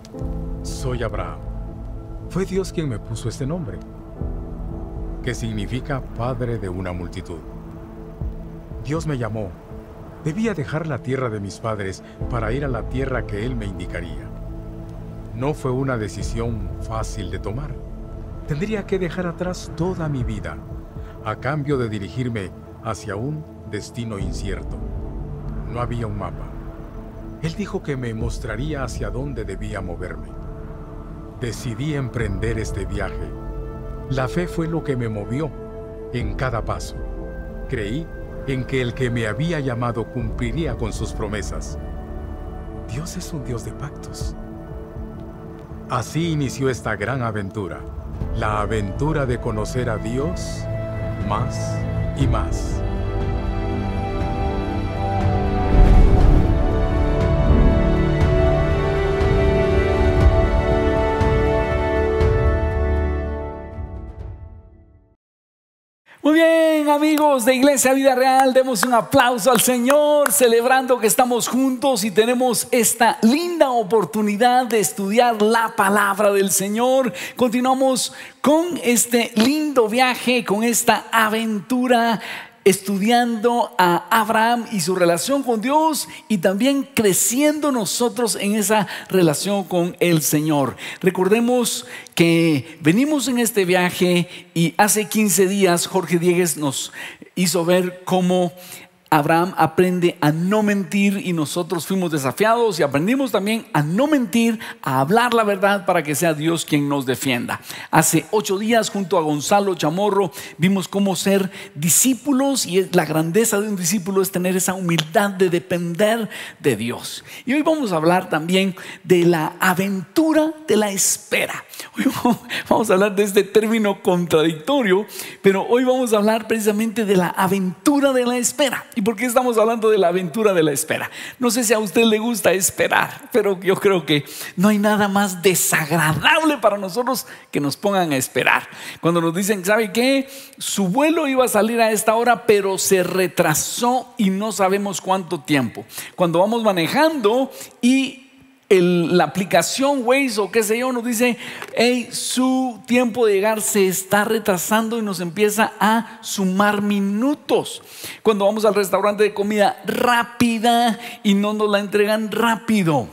Soy Abraham. Fue Dios quien me puso este nombre, que significa padre de una multitud. Dios me llamó. Debía dejar la tierra de mis padres para ir a la tierra que Él me indicaría. No fue una decisión fácil de tomar. Tendría que dejar atrás toda mi vida, a cambio de dirigirme hacia un destino incierto. No había un mapa. Él dijo que me mostraría hacia dónde debía moverme. Decidí emprender este viaje. La fe fue lo que me movió en cada paso. Creí en que el que me había llamado cumpliría con sus promesas. Dios es un Dios de pactos. Así inició esta gran aventura, la aventura de conocer a Dios más y más. Muy bien, amigos de Iglesia Vida Real, demos un aplauso al Señor, celebrando que estamos juntos y tenemos esta linda oportunidad de estudiar la palabra del Señor. Continuamos con este lindo viaje, con esta aventura, estudiando a Abraham y su relación con Dios y también creciendo nosotros en esa relación con el Señor. Recordemos que venimos en este viaje y hace 15 días Jorge Diegues nos hizo ver cómo Abraham aprende a no mentir y nosotros fuimos desafiados y aprendimos también a no mentir, a hablar la verdad para que sea Dios quien nos defienda. Hace 8 días junto a Gonzalo Chamorro vimos cómo ser discípulos y la grandeza de un discípulo es tener esa humildad de depender de Dios. Y hoy vamos a hablar también de la aventura de la espera. Hoy vamos a hablar de este término contradictorio, pero hoy vamos a hablar precisamente de la aventura de la espera. ¿Y por qué estamos hablando de la aventura de la espera? No sé si a usted le gusta esperar, pero yo creo que no hay nada más desagradable para nosotros que nos pongan a esperar. Cuando nos dicen, ¿sabe qué? Su vuelo iba a salir a esta hora, pero se retrasó y no sabemos cuánto tiempo. Cuando vamos manejando y la aplicación Waze o qué sé yo nos dice, hey, su tiempo de llegar se está retrasando y nos empieza a sumar minutos. Cuando vamos al restaurante de comida rápida y no nos la entregan rápido.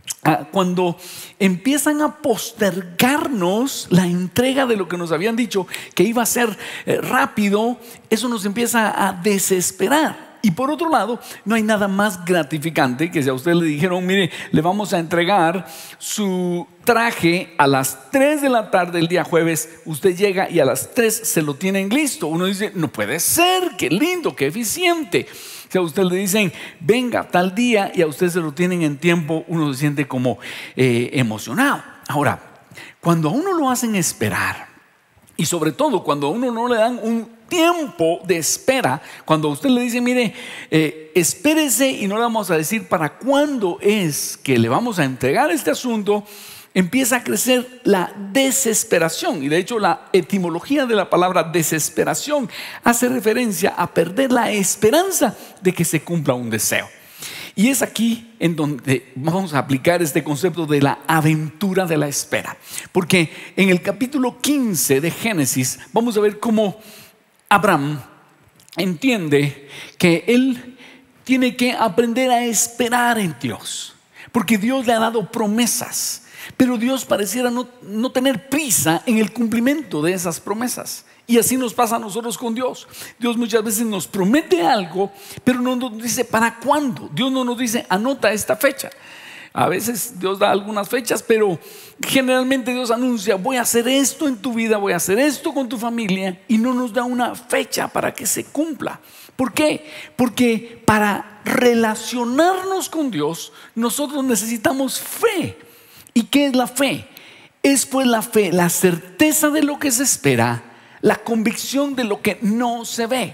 Cuando empiezan a postergarnos la entrega de lo que nos habían dicho que iba a ser rápido, eso nos empieza a desesperar. Y por otro lado, no hay nada más gratificante que si a usted le dijeron, mire, le vamos a entregar su traje a las 3 de la tarde el día jueves, usted llega y a las 3 se lo tienen listo. Uno dice, no puede ser, qué lindo, qué eficiente. Si a usted le dicen, venga tal día y a usted se lo tienen en tiempo, uno se siente como emocionado. Ahora, cuando a uno lo hacen esperar y sobre todo cuando a uno no le dan un tiempo de espera, cuando a usted le dice, mire, espérese y no le vamos a decir para cuándo es que le vamos a entregar este asunto, empieza a crecer la desesperación. Y de hecho la etimología de la palabra desesperación hace referencia a perder la esperanza de que se cumpla un deseo. Y es aquí en donde vamos a aplicar este concepto de la aventura de la espera, porque en el capítulo 15 de Génesis vamos a ver cómo Abraham entiende que él tiene que aprender a esperar en Dios, porque Dios le ha dado promesas, pero Dios pareciera no tener prisa en el cumplimiento de esas promesas. Y así nos pasa a nosotros con Dios. Dios muchas veces nos promete algo, pero no nos dice para cuándo. Dios no nos dice, anota esta fecha. A veces Dios da algunas fechas, pero generalmente Dios anuncia, voy a hacer esto en tu vida, voy a hacer esto con tu familia, y no nos da una fecha para que se cumpla. ¿Por qué? Porque para relacionarnos con Dios nosotros necesitamos fe. ¿Y qué es la fe? Es pues la fe, la certeza de lo que se espera, la convicción de lo que no se ve.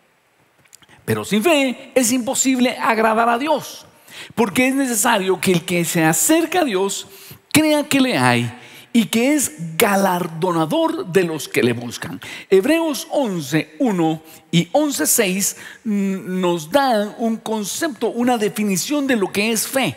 Pero sin fe es imposible agradar a Dios, porque es necesario que el que se acerca a Dios crea que le hay y que es galardonador de los que le buscan. Hebreos 11:1 y 11:6 nos dan un concepto, una definición de lo que es fe.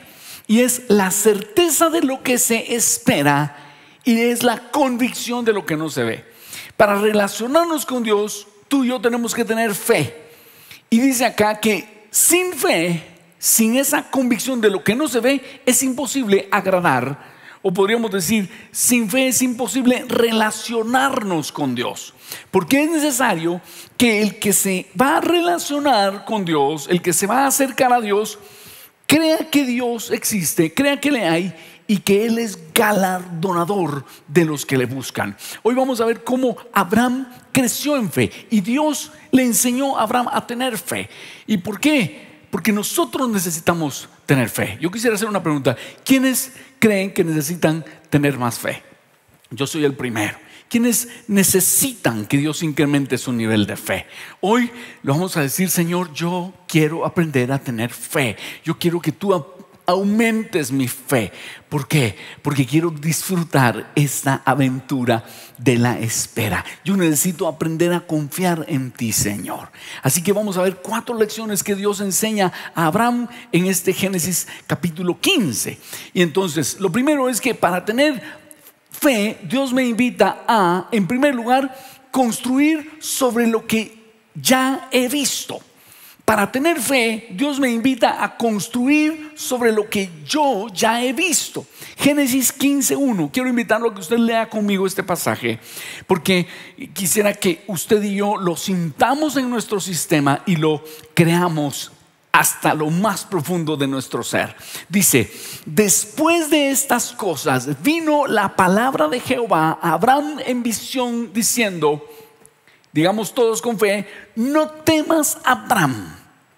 y es la certeza de lo que se espera y es la convicción de lo que no se ve. Para relacionarnos con Dios, tú y yo tenemos que tener fe. Y dice acá que sin fe, sin esa convicción de lo que no se ve, es imposible agradar. O podríamos decir, sin fe es imposible relacionarnos con Dios. Porque es necesario que el que se va a relacionar con Dios, el que se va a acercar a Dios, crea que Dios existe, crea que le hay y que Él es galardonador de los que le buscan. Hoy vamos a ver cómo Abraham creció en fe y Dios le enseñó a Abraham a tener fe. ¿Y por qué? Porque nosotros necesitamos tener fe. Yo quisiera hacer una pregunta. ¿Quiénes creen que necesitan tener más fe? Yo soy el primero. ¿Quiénes necesitan que Dios incremente su nivel de fe? Hoy lo vamos a decir: Señor, yo quiero aprender a tener fe. Yo quiero que tú aumentes mi fe. ¿Por qué? Porque quiero disfrutar esta aventura de la espera. Yo necesito aprender a confiar en ti, Señor. Así que vamos a ver 4 lecciones que Dios enseña a Abraham en este Génesis capítulo 15. Y entonces, lo primero es que para tener fe, Dios me invita a, en primer lugar, construir sobre lo que ya he visto. Para tener fe, Dios me invita a construir sobre lo que yo ya he visto. Génesis 15:1. Quiero invitarlo a que usted lea conmigo este pasaje, porque quisiera que usted y yo lo sintamos en nuestro sistema y lo creamos hasta lo más profundo de nuestro ser. Dice: después de estas cosas vino la palabra de Jehová a Abraham en visión diciendo, digamos todos con fe: no temas, Abraham,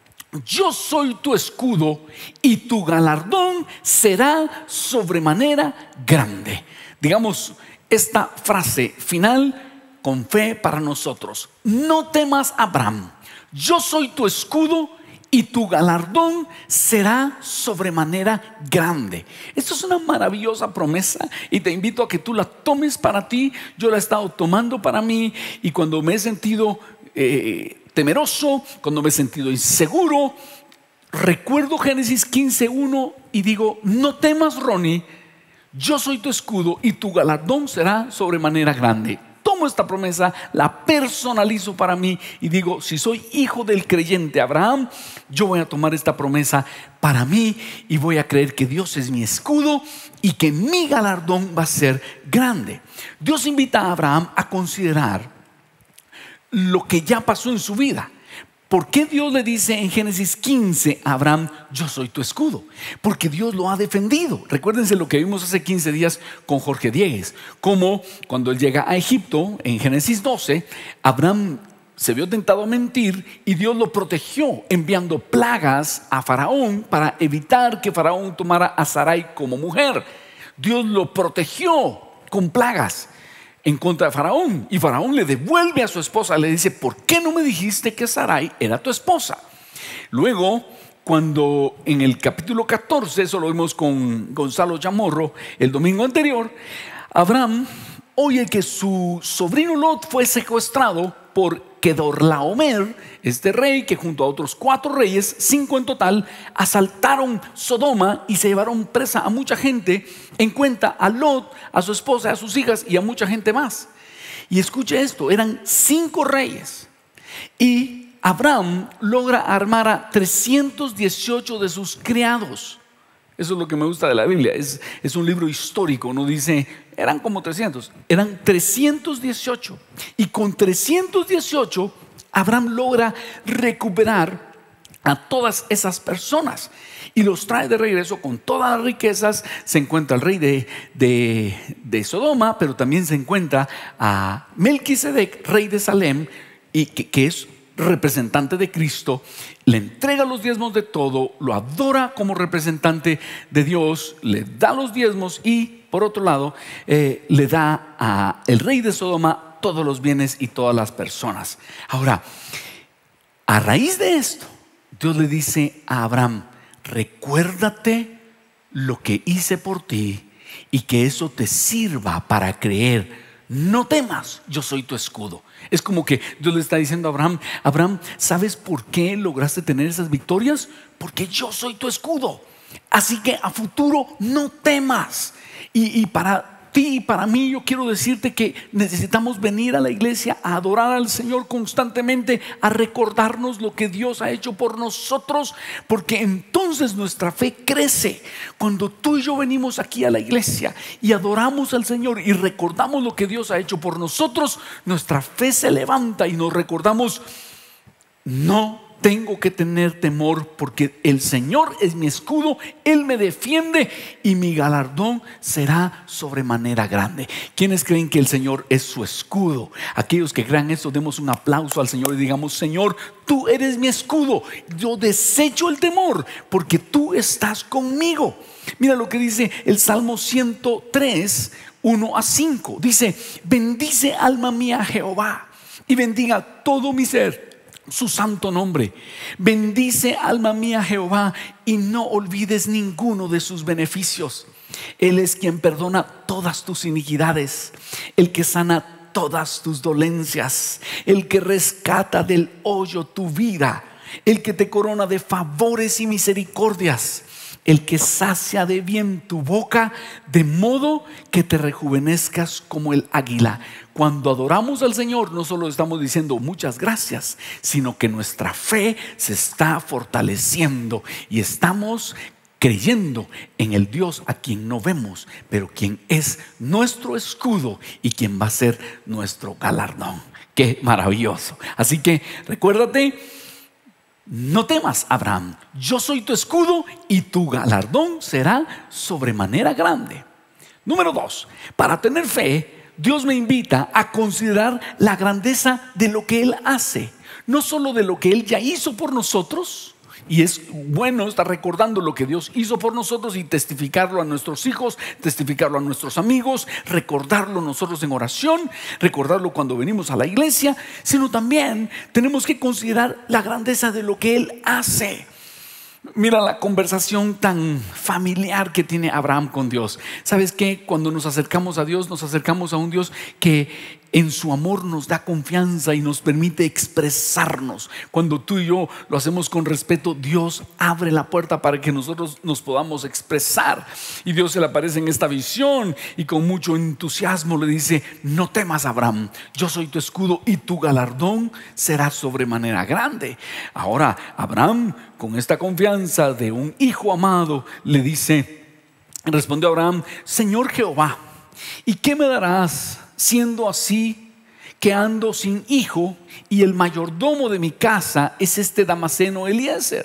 yo soy tu escudo y tu galardón será sobremanera grande. Digamos esta frase final con fe para nosotros: no temas, Abraham, yo soy tu escudo y tu galardón será sobremanera grande. Esto es una maravillosa promesa y te invito a que tú la tomes para ti. Yo la he estado tomando para mí, y cuando me he sentido temeroso, cuando me he sentido inseguro, recuerdo Génesis 15:1 y digo: no temas, Ronnie, yo soy tu escudo y tu galardón será sobremanera grande. Tomo esta promesa, la personalizo para mí y digo: si soy hijo del creyente Abraham, yo voy a tomar esta promesa para mí y voy a creer que Dios es mi escudo y que mi galardón va a ser grande. Dios invita a Abraham a considerar lo que ya pasó en su vida. ¿Por qué Dios le dice en Génesis 15 a Abraham: yo soy tu escudo? Porque Dios lo ha defendido. Recuérdense lo que vimos hace 15 días con Jorge Diegues, como cuando él llega a Egipto en Génesis 12, Abraham se vio tentado a mentir y Dios lo protegió enviando plagas a Faraón para evitar que Faraón tomara a Sarai como mujer. Dios lo protegió con plagas en contra de Faraón, y Faraón le devuelve a su esposa, le dice: ¿por qué no me dijiste que Sarai era tu esposa? Luego, cuando en el capítulo 14, eso lo vimos con Gonzalo Chamorro el domingo anterior, Abraham oye que su sobrino Lot fue secuestrado por Kedorlaomer, este rey que junto a otros 4 reyes, 5 en total, asaltaron Sodoma y se llevaron presa a mucha gente, en cuenta a Lot, a su esposa, a sus hijas y a mucha gente más. Y escuche esto: eran 5 reyes y Abraham logra armar a 318 de sus criados. Eso es lo que me gusta de la Biblia. Es un libro histórico. No dice eran como 300, eran 318. Y con 318 Abraham logra recuperar a todas esas personas y los trae de regreso con todas las riquezas. Se encuentra el rey de Sodoma, pero también se encuentra a Melquisedec, rey de Salem, y que es representante de Cristo. Le entrega los diezmos de todo, lo adora como representante de Dios, le da los diezmos y por otro lado le da al rey de Sodoma todos los bienes y todas las personas. Ahora, a raíz de esto, Dios le dice a Abraham: recuérdate lo que hice por ti y que eso te sirva para creer. No temas, yo soy tu escudo. Es como que Dios le está diciendo a Abraham: Abraham, ¿sabes por qué lograste tener esas victorias? Porque yo soy tu escudo. Así que a futuro no temas. Y para ti y para mí, yo quiero decirte que necesitamos venir a la iglesia a adorar al Señor constantemente, a recordarnos lo que Dios ha hecho por nosotros, porque entonces nuestra fe crece. Cuando tú y yo venimos aquí a la iglesia y adoramos al Señor y recordamos lo que Dios ha hecho por nosotros, nuestra fe se levanta y nos recordamos: no tengo que tener temor, porque el Señor es mi escudo, Él me defiende y mi galardón será sobremanera grande. ¿Quiénes creen que el Señor es su escudo? Aquellos que crean eso, demos un aplauso al Señor y digamos: Señor, tú eres mi escudo, yo desecho el temor porque tú estás conmigo. Mira lo que dice el Salmo 103, 1-5. Dice: bendice alma mía a Jehová y bendiga todo mi ser su santo nombre. Bendice alma mía Jehová y no olvides ninguno de sus beneficios. Él es quien perdona todas tus iniquidades, el que sana todas tus dolencias, el que rescata del hoyo tu vida, el que te corona de favores y misericordias, el que sacia de bien tu boca, de modo que te rejuvenezcas como el águila. Cuando adoramos al Señor, no solo estamos diciendo muchas gracias, sino que nuestra fe se está fortaleciendo y estamos creyendo en el Dios a quien no vemos, pero quien es nuestro escudo y quien va a ser nuestro galardón. ¡Qué maravilloso! Así que recuérdate: no temas, Abraham, yo soy tu escudo y tu galardón será sobremanera grande. Número 2, para tener fe, Dios me invita a considerar la grandeza de lo que Él hace, no solo de lo que Él ya hizo por nosotros. Y es bueno estar recordando lo que Dios hizo por nosotros y testificarlo a nuestros hijos, testificarlo a nuestros amigos, recordarlo nosotros en oración, recordarlo cuando venimos a la iglesia, sino también tenemos que considerar la grandeza de lo que Él hace. Mira la conversación tan familiar que tiene Abraham con Dios. ¿Sabes qué? Cuando nos acercamos a Dios, nos acercamos a un Dios que en su amor nos da confianza y nos permite expresarnos. Cuando tú y yo lo hacemos con respeto, Dios abre la puerta para que nosotros nos podamos expresar. Y Dios se le aparece en esta visión y con mucho entusiasmo le dice: no temas, Abraham, yo soy tu escudo y tu galardón será sobremanera grande. Ahora Abraham, con esta confianza de un hijo amado, le dice, respondió Abraham: Señor Jehová, ¿y qué me darás siendo así que ando sin hijo y el mayordomo de mi casa es este Damaseno Eliezer?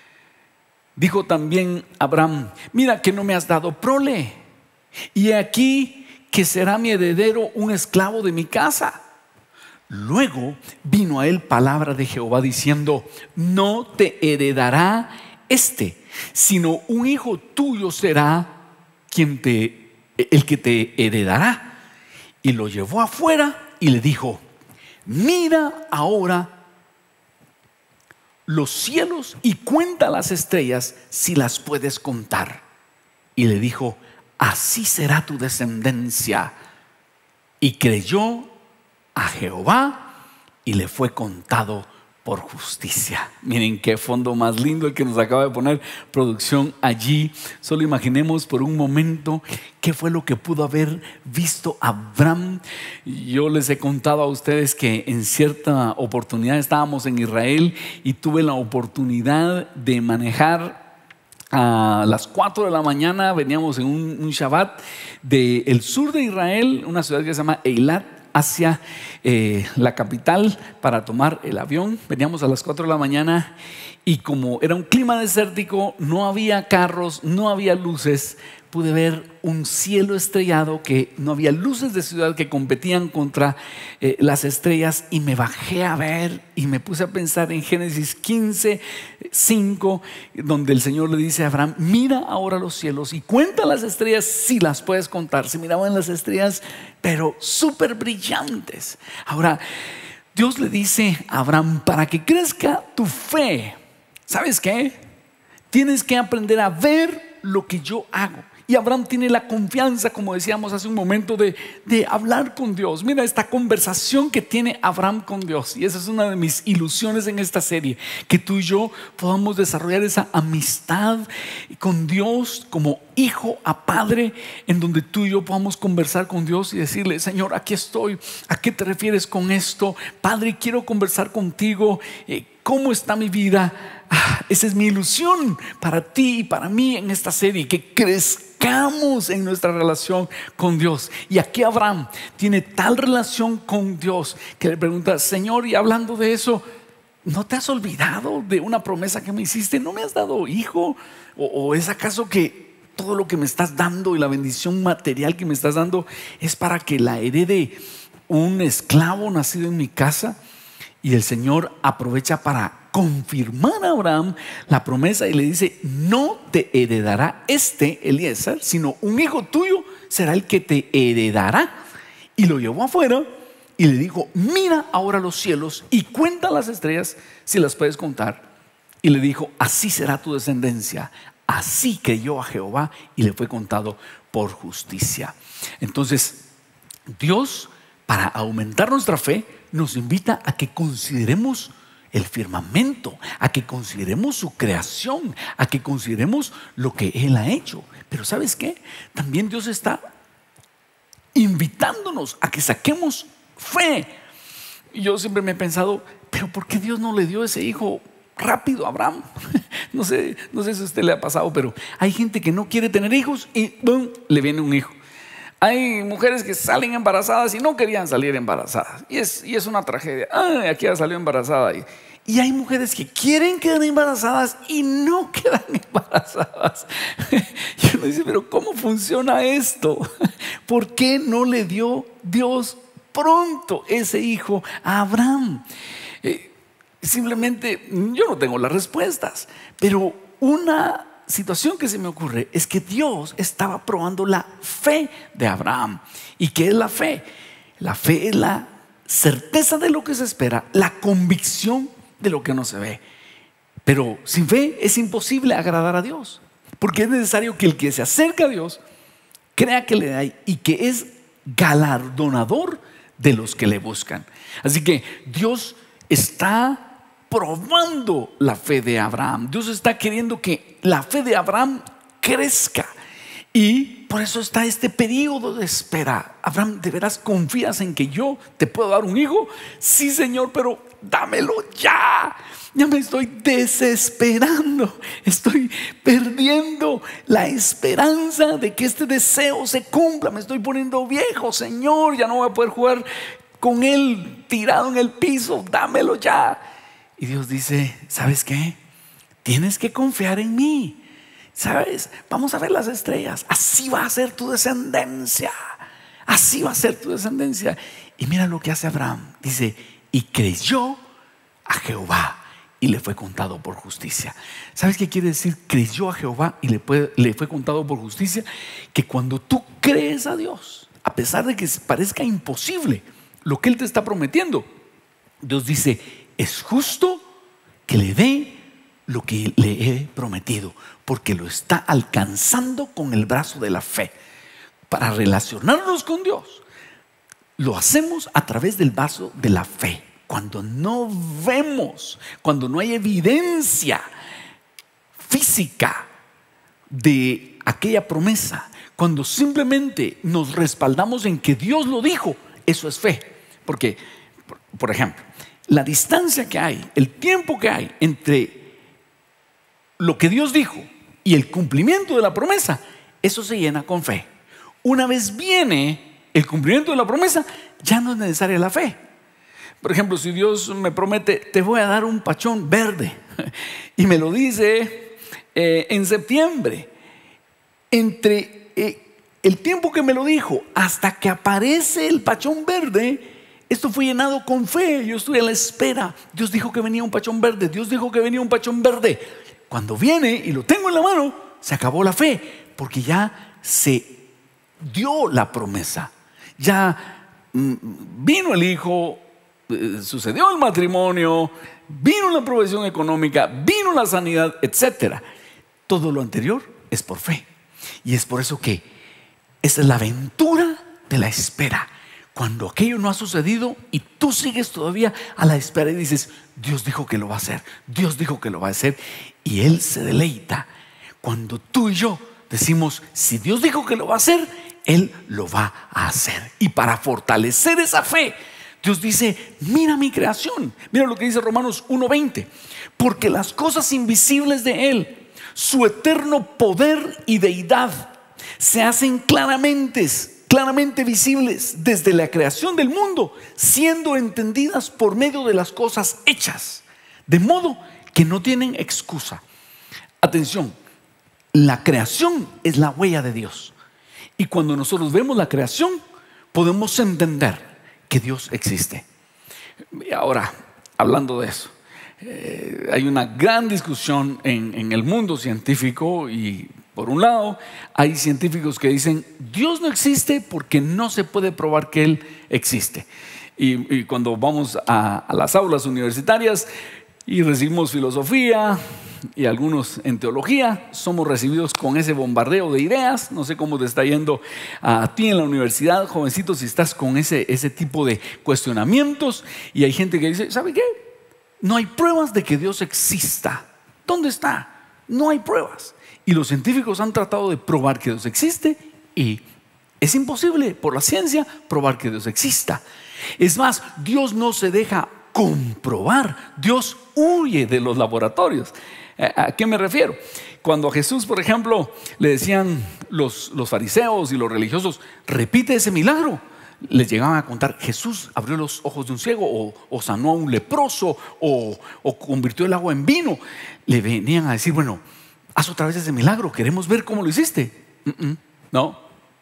Dijo también Abraham: mira que no me has dado prole, y aquí que será mi heredero un esclavo de mi casa. Luego vino a él palabra de Jehová diciendo: no te heredará sino un hijo tuyo será el que te heredará. Y lo llevó afuera y le dijo: mira ahora los cielos y cuenta las estrellas si las puedes contar. Y le dijo: así será tu descendencia. Y creyó a Jehová y le fue contado por justicia. Miren qué fondo más lindo el que nos acaba de poner producción allí. Solo imaginemos por un momento qué fue lo que pudo haber visto Abraham. Yo les he contado a ustedes que en cierta oportunidad estábamos en Israel y tuve la oportunidad de manejar a las 4 de la mañana. Veníamos en un Shabbat del sur de Israel, una ciudad que se llama Eilat, hacia la capital para tomar el avión. Veníamos a las 4 de la mañana y como era un clima desértico, no había carros, no había luces. Pude ver un cielo estrellado, que no había luces de ciudad que competían contra las estrellas, y me bajé a ver y me puse a pensar en Génesis 15, 5, donde el Señor le dice a Abraham: mira ahora los cielos y cuenta las estrellas si las puedes contar. Se miraban las estrellas, pero súper brillantes. Ahora Dios le dice a Abraham: para que crezca tu fe, ¿sabes qué? Tienes que aprender a ver lo que yo hago. Y Abraham tiene la confianza, como decíamos hace un momento, de hablar con Dios. Mira esta conversación que tiene Abraham con Dios. Y esa es una de mis ilusiones en esta serie, que tú y yo podamos desarrollar esa amistad con Dios como hijo a padre, en donde tú y yo podamos conversar con Dios y decirle: Señor, aquí estoy, ¿a qué te refieres con esto? Padre, quiero conversar contigo. ¿Cómo está mi vida? Esa es mi ilusión para ti y para mí en esta serie, que crezcamos en nuestra relación con Dios. Y aquí Abraham tiene tal relación con Dios que le pregunta: Señor, y hablando de eso, ¿no te has olvidado de una promesa que me hiciste? ¿No me has dado hijo? ¿O es acaso que todo lo que me estás dando y la bendición material que me estás dando es para que la herede un esclavo nacido en mi casa? Y el Señor aprovecha para confirmar a Abraham la promesa y le dice: no te heredará Eliezer, sino un hijo tuyo será el que te heredará. Y lo llevó afuera y le dijo: mira ahora los cielos y cuenta las estrellas si las puedes contar. Y le dijo: así será tu descendencia. Así creyó a Jehová y le fue contado por justicia. Entonces, Dios, para aumentar nuestra fe, nos invita a que consideremos el firmamento, a que consideremos su creación, a que consideremos lo que Él ha hecho. Pero ¿sabes qué? También Dios está invitándonos a que saquemos fe. Y yo siempre me he pensado: ¿pero por qué Dios no le dio ese hijo rápido a Abraham? No sé si a usted le ha pasado, pero hay gente que no quiere tener hijos y ¡bum!, le viene un hijo. Hay mujeres que salen embarazadas y no querían salir embarazadas, y es una tragedia. Aquí ya salió embarazada. Y hay mujeres que quieren quedar embarazadas y no quedan embarazadas. Y uno dice: pero ¿cómo funciona esto? ¿Por qué no le dio Dios pronto ese hijo a Abraham? Simplemente yo no tengo las respuestas, pero una situación que se me ocurre es que Dios estaba probando la fe de Abraham. ¿Y qué es la fe? La fe es la certeza de lo que se espera, la convicción de lo que no se ve. Pero sin fe es imposible agradar a Dios, porque es necesario que el que se acerca a Dios crea que le da y que es galardonador de los que le buscan. Así que Dios está probando la fe de Abraham. Dios está queriendo que la fe de Abraham crezca, y por eso está este periodo de espera. Abraham, ¿de veras confías en que yo te puedo dar un hijo? Sí, Señor, pero dámelo ya. Ya me estoy desesperando, estoy perdiendo la esperanza de que este deseo se cumpla. Me estoy poniendo viejo, Señor, ya no voy a poder jugar con él tirado en el piso, dámelo ya. Y Dios dice: ¿sabes qué? Tienes que confiar en mí. ¿Sabes? Vamos a ver las estrellas. Así va a ser tu descendencia. Así va a ser tu descendencia. Y mira lo que hace Abraham. Dice: y creyó a Jehová y le fue contado por justicia. ¿Sabes qué quiere decir creyó a Jehová y le fue contado por justicia? Que cuando tú crees a Dios, a pesar de que parezca imposible lo que Él te está prometiendo, Dios dice: es justo que le dé lo que le he prometido, porque lo está alcanzando con el brazo de la fe. Para relacionarnos con Dios, lo hacemos a través del vaso de la fe. Cuando no vemos, cuando no hay evidencia física de aquella promesa, cuando simplemente nos respaldamos en que Dios lo dijo, eso es fe. Porque, por ejemplo, la distancia que hay, el tiempo que hay entre lo que Dios dijo y el cumplimiento de la promesa, eso se llena con fe. Una vez viene el cumplimiento de la promesa, ya no es necesaria la fe. Por ejemplo, si Dios me promete: te voy a dar un pachón verde, y me lo dice en septiembre, entre el tiempo que me lo dijo hasta que aparece el pachón verde, esto fue llenado con fe. Yo estuve a la espera. Dios dijo que venía un pachón verde. Dios dijo que venía un pachón verde. Cuando viene y lo tengo en la mano, se acabó la fe, porque ya se dio la promesa. Ya vino el hijo, sucedió el matrimonio, vino la provisión económica, vino la sanidad, etc. Todo lo anterior es por fe. Y es por eso que esa es la aventura de la espera. Cuando aquello no ha sucedido y tú sigues todavía a la espera y dices, Dios dijo que lo va a hacer, Dios dijo que lo va a hacer, y Él se deleita cuando tú y yo decimos, si Dios dijo que lo va a hacer, Él lo va a hacer. Y para fortalecer esa fe, Dios dice, mira mi creación. Mira lo que dice Romanos 1:20. Porque las cosas invisibles de Él, su eterno poder y deidad, se hacen claramente visibles desde la creación del mundo, siendo entendidas por medio de las cosas hechas, de modo que no tienen excusa. Atención, la creación es la huella de Dios. Y cuando nosotros vemos la creación, podemos entender que Dios existe. Y ahora, hablando de eso, hay una gran discusión en el mundo científico. Y por un lado, hay científicos que dicen, Dios no existe porque no se puede probar que Él existe. Y cuando vamos a las aulas universitarias y recibimos filosofía y algunos en teología, somos recibidos con ese bombardeo de ideas. No sé cómo te está yendo a ti en la universidad, jovencito, si estás con ese tipo de cuestionamientos. Y hay gente que dice, ¿sabe qué? No hay pruebas de que Dios exista. ¿Dónde está? No hay pruebas. Y los científicos han tratado de probar que Dios existe y es imposible por la ciencia probar que Dios exista. Es más, Dios no se deja comprobar. Dios huye de los laboratorios. ¿A qué me refiero? Cuando a Jesús, por ejemplo, le decían los fariseos y los religiosos, repite ese milagro, les llegaban a contar, Jesús abrió los ojos de un ciego, o sanó a un leproso, o convirtió el agua en vino. Le venían a decir, bueno, haz otra vez ese milagro, queremos ver cómo lo hiciste. No,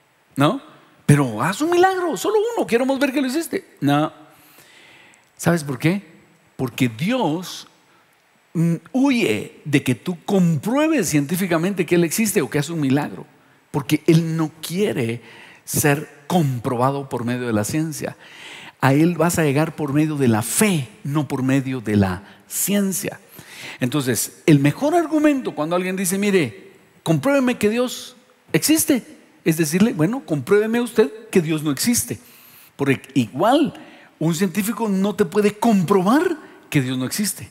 pero haz un milagro, solo uno, queremos ver que lo hiciste. No. ¿Sabes por qué? Porque Dios huye de que tú compruebes científicamente que Él existe o que hace un milagro, porque Él no quiere ser comprobado por medio de la ciencia. A Él vas a llegar por medio de la fe, no por medio de la ciencia. Entonces, el mejor argumento cuando alguien dice, mire, compruébeme que Dios existe, es decirle, bueno, compruébeme usted que Dios no existe. Porque igual un científico no te puede comprobar que Dios no existe.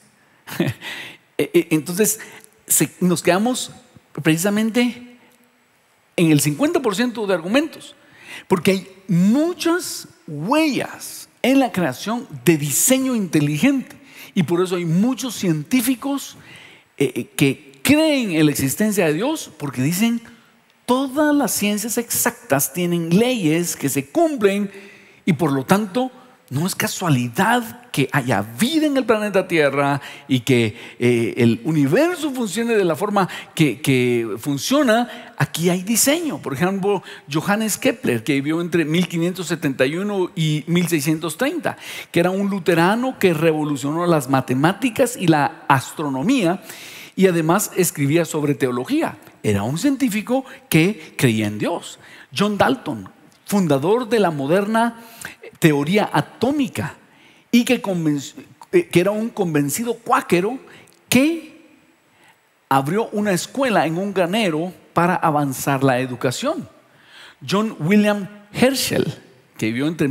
Entonces nos quedamos precisamente en el 50% de argumentos, porque hay muchas huellas en la creación de diseño inteligente, y por eso hay muchos científicos que creen en la existencia de Dios, porque dicen todas las ciencias exactas tienen leyes que se cumplen, y por lo tanto no es casualidad que haya vida en el planeta Tierra y que el universo funcione de la forma que funciona. Aquí hay diseño. Por ejemplo, Johannes Kepler, que vivió entre 1571 y 1630, que era un luterano que revolucionó las matemáticas y la astronomía, y además escribía sobre teología. Era un científico que creía en Dios. John Dalton, fundador de la moderna teoría atómica, y que era un convencido cuáquero que abrió una escuela en un granero para avanzar la educación. John William Herschel, que vivió entre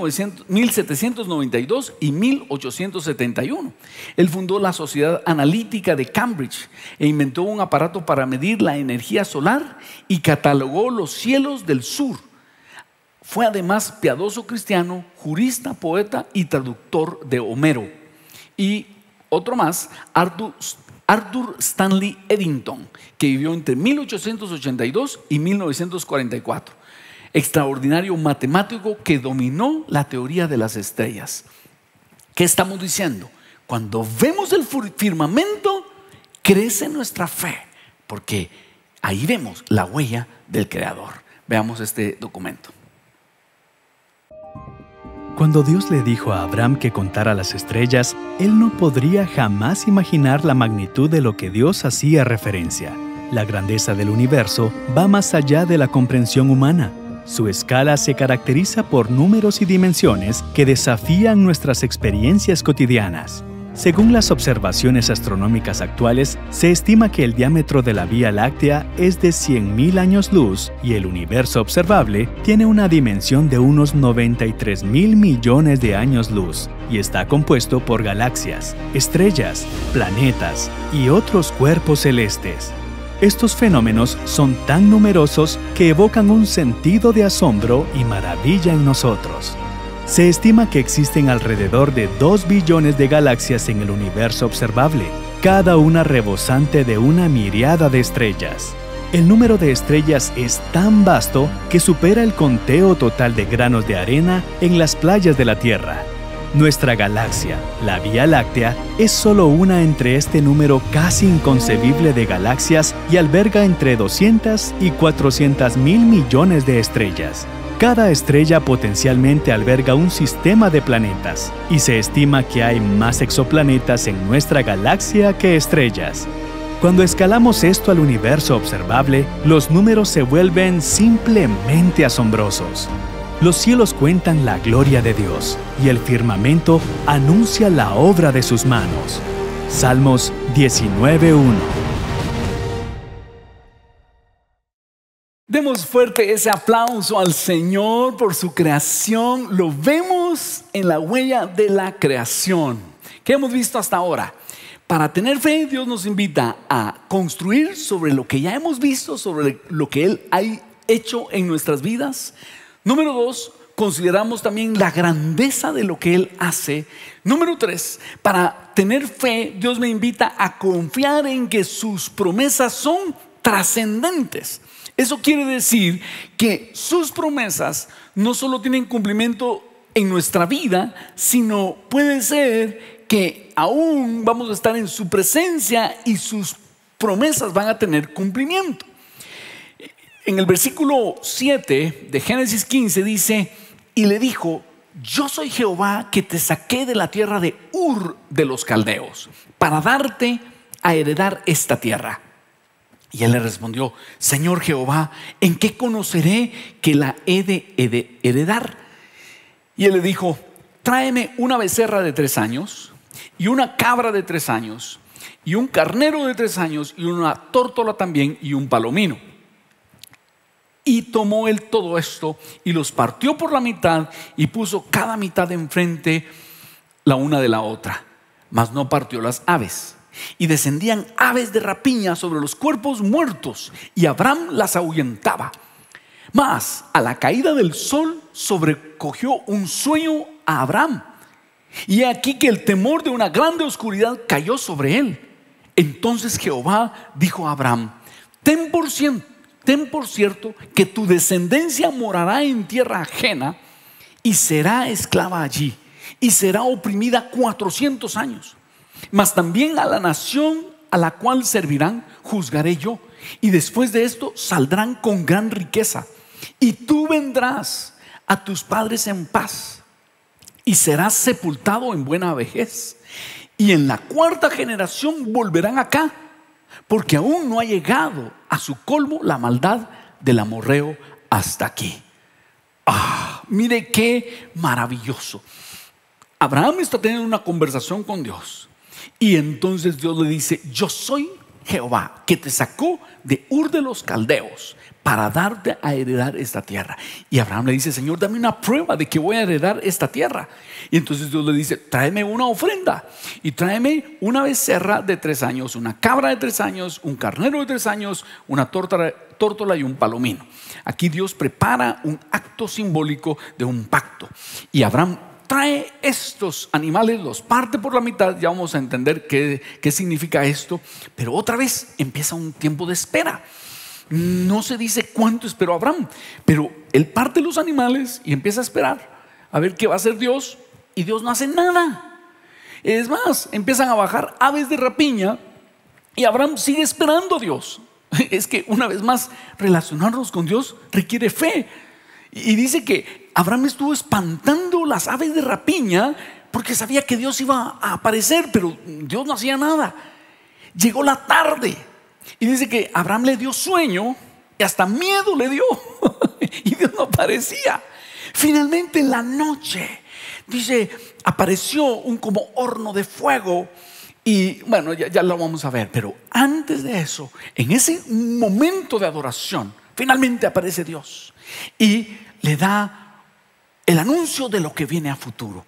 1792 y 1871. Él fundó la Sociedad Analítica de Cambridge e inventó un aparato para medir la energía solar y catalogó los cielos del sur. Fue además piadoso cristiano, jurista, poeta y traductor de Homero. Y otro más, Arthur Stanley Eddington, que vivió entre 1882 y 1944. Extraordinario matemático que dominó la teoría de las estrellas. ¿Qué estamos diciendo? Cuando vemos el firmamento, crece nuestra fe, porque ahí vemos la huella del Creador. Veamos este documento. Cuando Dios le dijo a Abraham que contara las estrellas, él no podría jamás imaginar la magnitud de lo que Dios hacía referencia. La grandeza del universo va más allá de la comprensión humana. Su escala se caracteriza por números y dimensiones que desafían nuestras experiencias cotidianas. Según las observaciones astronómicas actuales, se estima que el diámetro de la Vía Láctea es de 100.000 años luz y el universo observable tiene una dimensión de unos 93.000 millones de años luz y está compuesto por galaxias, estrellas, planetas y otros cuerpos celestes. Estos fenómenos son tan numerosos que evocan un sentido de asombro y maravilla en nosotros. Se estima que existen alrededor de 2 billones de galaxias en el universo observable, cada una rebosante de una miríada de estrellas. El número de estrellas es tan vasto que supera el conteo total de granos de arena en las playas de la Tierra. Nuestra galaxia, la Vía Láctea, es solo una entre este número casi inconcebible de galaxias y alberga entre 200 y 400 mil millones de estrellas. Cada estrella potencialmente alberga un sistema de planetas, y se estima que hay más exoplanetas en nuestra galaxia que estrellas. Cuando escalamos esto al universo observable, los números se vuelven simplemente asombrosos. Los cielos cuentan la gloria de Dios, y el firmamento anuncia la obra de sus manos. Salmos 19:1. Demos fuerte ese aplauso al Señor por su creación. Lo vemos en la huella de la creación. ¿Qué hemos visto hasta ahora? Para tener fe, Dios nos invita a construir sobre lo que ya hemos visto, sobre lo que Él ha hecho en nuestras vidas. Número 2, consideramos también la grandeza de lo que Él hace. Número 3, para tener fe, Dios me invita a confiar en que sus promesas son trascendentes. Eso quiere decir que sus promesas no solo tienen cumplimiento en nuestra vida, sino puede ser que aún vamos a estar en su presencia y sus promesas van a tener cumplimiento. En el versículo 7 de Génesis 15 dice: y le dijo, yo soy Jehová que te saqué de la tierra de Ur de los Caldeos para darte a heredar esta tierra. Y él le respondió: Señor Jehová, ¿en qué conoceré que la he de heredar? Y él le dijo: tráeme una becerra de 3 años y una cabra de 3 años y un carnero de 3 años y una tórtola también y un palomino. Y tomó él todo esto y los partió por la mitad y puso cada mitad enfrente la una de la otra, mas no partió las aves. Y descendían aves de rapiña sobre los cuerpos muertos, y Abraham las ahuyentaba. Mas a la caída del sol sobrecogió un sueño a Abraham, y aquí que el temor de una grande oscuridad cayó sobre él. Entonces Jehová dijo a Abraham: ten por cierto que tu descendencia morará en tierra ajena y será esclava allí, y será oprimida 400 años. Mas también a la nación a la cual servirán juzgaré yo, y después de esto saldrán con gran riqueza. Y tú vendrás a tus padres en paz, y serás sepultado en buena vejez. Y en la 4ª generación volverán acá, porque aún no ha llegado a su colmo la maldad del amorreo hasta aquí. Mire qué maravilloso. Abraham está teniendo una conversación con Dios. Y entonces Dios le dice: yo soy Jehová que te sacó de Ur de los Caldeos para darte a heredar esta tierra. Y Abraham le dice: Señor, dame una prueba de que voy a heredar esta tierra. Y entonces Dios le dice: tráeme una ofrenda y tráeme una becerra de 3 años, una cabra de 3 años, un carnero de 3 años, una tórtola y un palomino. Aquí Dios prepara un acto simbólico de un pacto. Y Abraham trae estos animales, los parte por la mitad. Ya vamos a entender qué significa esto. Pero otra vez empieza un tiempo de espera. No se dice cuánto esperó Abraham, pero él parte los animales y empieza a esperar a ver qué va a hacer Dios. Y Dios no hace nada. Es más, empiezan a bajar aves de rapiña y Abraham sigue esperando a Dios. Es que una vez más, relacionarnos con Dios requiere fe. Y dice que Abraham estuvo espantando las aves de rapiña porque sabía que Dios iba a aparecer, pero Dios no hacía nada. Llegó la tarde y dice que Abraham le dio sueño y hasta miedo le dio y Dios no aparecía. Finalmente en la noche, dice, apareció un como horno de fuego. Y bueno, ya lo vamos a ver. Pero antes de eso, en ese momento de adoración, finalmente aparece Dios y le da el anuncio de lo que viene a futuro.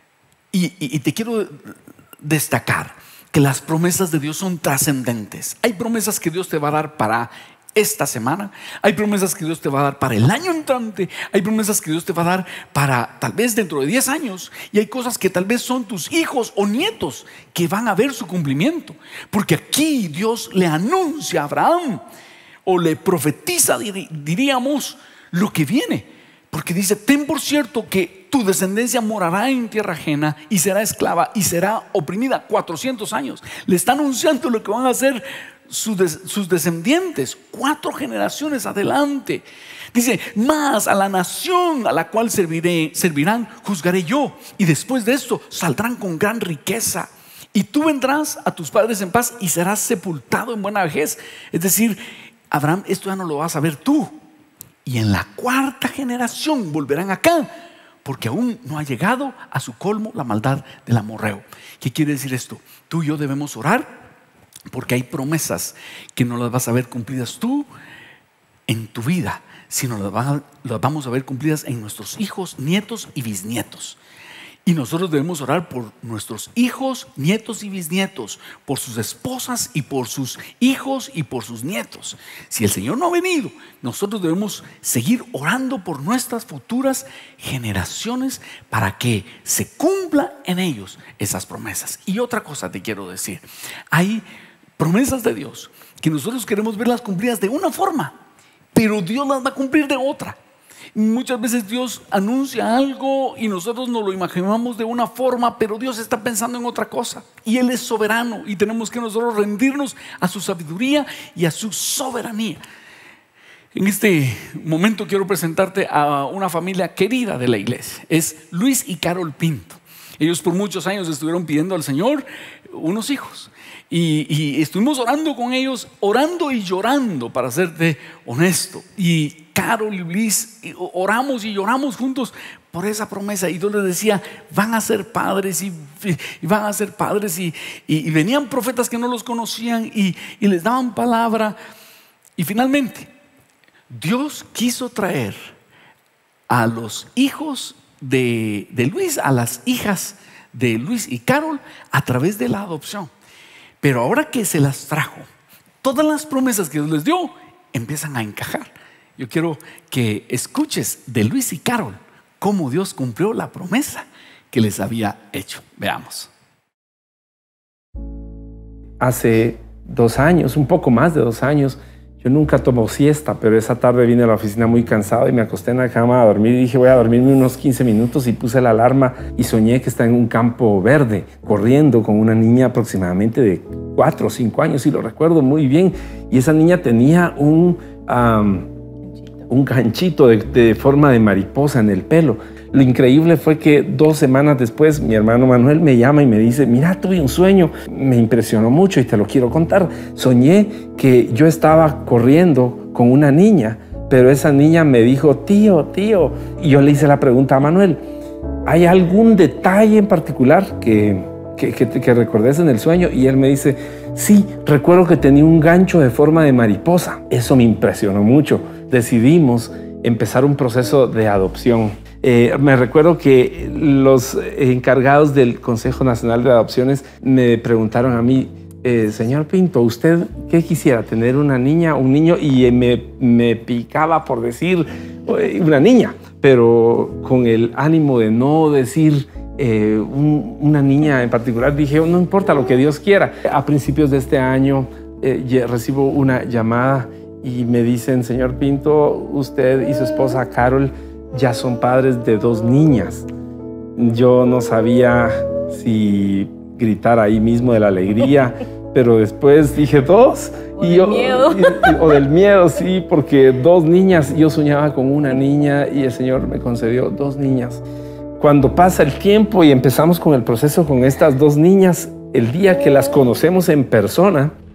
Y te quiero destacar que las promesas de Dios son trascendentes. Hay promesas que Dios te va a dar para esta semana, hay promesas que Dios te va a dar para el año entrante, hay promesas que Dios te va a dar para tal vez dentro de 10 años, y hay cosas que tal vez son tus hijos o nietos que van a ver su cumplimiento, porque aquí Dios le anuncia a Abraham o le profetiza, diríamos, lo que viene, porque dice: ten por cierto que tu descendencia morará en tierra ajena y será esclava y será oprimida 400 años. Le está anunciando lo que van a hacer sus descendientes 4 generaciones adelante. Dice: más a la nación a la cual servirán juzgaré yo, y después de esto saldrán con gran riqueza, y tú vendrás a tus padres en paz y serás sepultado en buena vejez. Es decir, Abraham, esto ya no lo vas a ver tú, y en la 4ª generación volverán acá, porque aún no ha llegado a su colmo la maldad del amorreo. ¿Qué quiere decir esto? Tú y yo debemos orar, porque hay promesas que no las vas a ver cumplidas tú en tu vida, sino las vamos a ver cumplidas en nuestros hijos, nietos y bisnietos. Y nosotros debemos orar por nuestros hijos, nietos y bisnietos, por sus esposas y por sus hijos y por sus nietos. Si el Señor no ha venido, nosotros debemos seguir orando por nuestras futuras generaciones para que se cumpla en ellos esas promesas. Y otra cosa te quiero decir: hay promesas de Dios que nosotros queremos verlas cumplidas de una forma, pero Dios las va a cumplir de otra. Muchas veces Dios anuncia algo y nosotros nos lo imaginamos de una forma, pero Dios está pensando en otra cosa, y Él es soberano, y tenemos que nosotros rendirnos a su sabiduría y a su soberanía. En este momento quiero presentarte a una familia querida de la iglesia. Es Luis y Carol Pinto. Ellos por muchos años estuvieron pidiendo al Señor unos hijos, y estuvimos orando con ellos, orando y llorando, para serte honesto. Y Carol y Luis oramos y lloramos juntos por esa promesa, y Dios les decía: van a ser padres, y van a ser padres, y venían profetas que no los conocían y les daban palabra. Y finalmente Dios quiso traer a los hijos de Luis, a las hijas de Luis y Carol, a través de la adopción. Pero ahora que se las trajo, todas las promesas que Dios les dio empiezan a encajar. Yo quiero que escuches de Luis y Carol cómo Dios cumplió la promesa que les había hecho. Veamos. Hace 2 años, un poco más de 2 años, yo nunca tomo siesta, pero esa tarde vine a la oficina muy cansado y me acosté en la cama a dormir, y dije: voy a dormirme unos 15 minutos, y puse la alarma y soñé que estaba en un campo verde corriendo con una niña aproximadamente de 4 o 5 años, y lo recuerdo muy bien. Y esa niña tenía un ganchito de forma de mariposa en el pelo. Lo increíble fue que 2 semanas después mi hermano Manuel me llama y me dice: mira, tuve un sueño, me impresionó mucho y te lo quiero contar. Soñé que yo estaba corriendo con una niña, pero esa niña me dijo: tío. Y yo le hice la pregunta a Manuel: ¿hay algún detalle en particular que recordes en el sueño? Y él me dice: sí, recuerdo que tenía un gancho de forma de mariposa. Eso me impresionó mucho. Decidimos empezar un proceso de adopción. Me recuerdo que los encargados del Consejo Nacional de Adopciones me preguntaron a mí: señor Pinto, ¿usted qué quisiera? ¿Tener una niña, un niño? Y me picaba por decir una niña, pero con el ánimo de no decir una niña en particular. Dije: no importa, lo que Dios quiera. A principios de este año recibo una llamada y me dicen: señor Pinto, usted y su esposa Carol ya son padres de 2 niñas. Yo no sabía si gritar ahí mismo de la alegría, pero después dije: 2. O del miedo, sí, porque 2 niñas. Yo soñaba con una niña y el Señor me concedió 2 niñas. Cuando pasa el tiempo y empezamos con el proceso con estas 2 niñas, el día que las conocemos en persona,